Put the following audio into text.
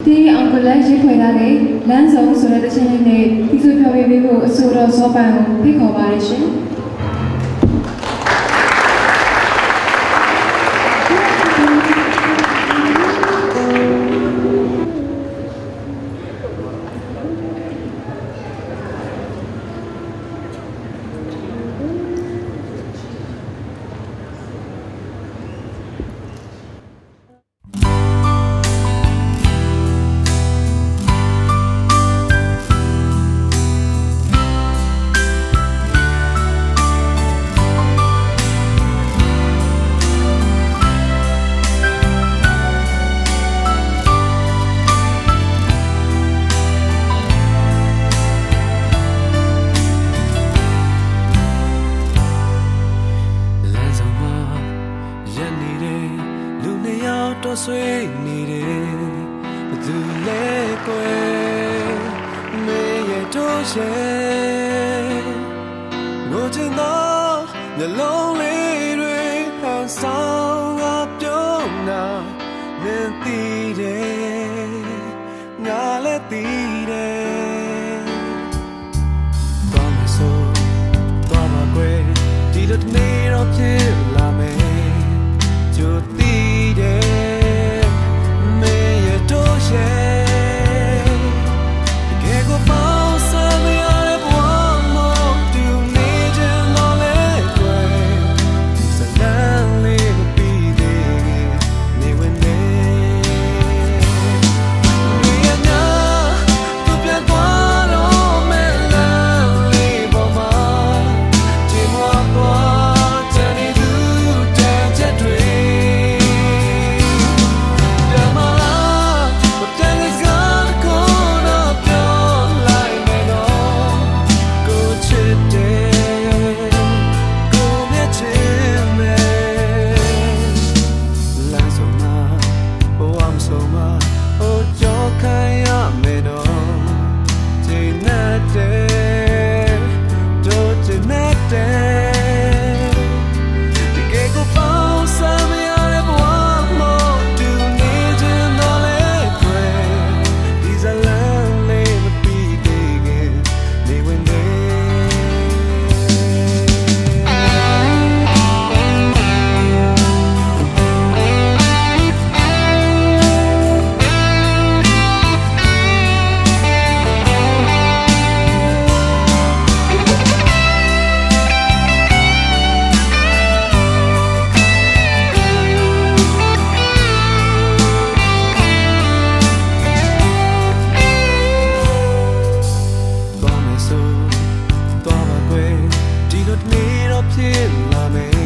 ဒီအောင်ကလေးရေးခွေထားတဲ့လမ်းစုံဆိုတဲ့တခြင်းလေးနဲ့ဒီဆိုပြောပြပေးဖို့အဆိုတော်စောပန်ကိုဖိတ်ခေါ်ပါရရှင်တော့ဆွေးနေတယ်ဘသူလဲကွယ်မေရဲ့တို့ရဲ့ငိုချင်သောမျက်လုံးလေးတွေဟန်ဆောင်ငါပြုံးနာမင်းသိတယ်ငါလည်းသိတယ်သွားမစို့သွားပါကွယ်ဒီလိုတနေ့တော့ဖြစ်လာမယ်ကြိုသိတယ်ဖြစ်လာမယ်